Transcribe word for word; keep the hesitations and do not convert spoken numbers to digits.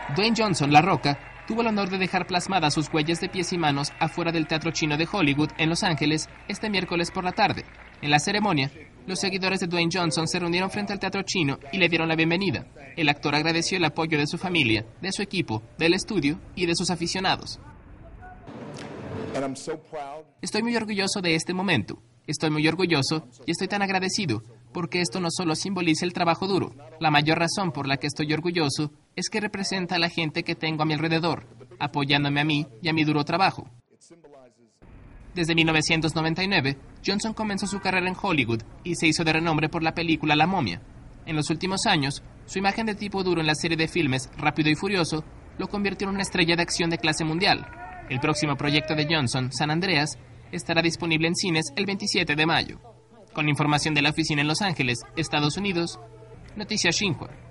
Dwayne Johnson, La Roca, tuvo el honor de dejar plasmadas sus huellas de pies y manos afuera del Teatro Chino de Hollywood, en Los Ángeles, este miércoles por la tarde. En la ceremonia, los seguidores de Dwayne Johnson se reunieron frente al Teatro Chino y le dieron la bienvenida. El actor agradeció el apoyo de su familia, de su equipo, del estudio y de sus aficionados. Estoy muy orgulloso de este momento. Estoy muy orgulloso y estoy tan agradecido, porque esto no solo simboliza el trabajo duro. La mayor razón por la que estoy orgulloso es que representa a la gente que tengo a mi alrededor, apoyándome a mí y a mi duro trabajo. Desde mil novecientos noventa y nueve, Johnson comenzó su carrera en Hollywood y se hizo de renombre por la película La Momia. En los últimos años, su imagen de tipo duro en la serie de filmes Rápido y Furioso lo convirtió en una estrella de acción de clase mundial. El próximo proyecto de Johnson, San Andreas, estará disponible en cines el veintisiete de mayo. Con información de la oficina en Los Ángeles, Estados Unidos, Noticias Xinhua.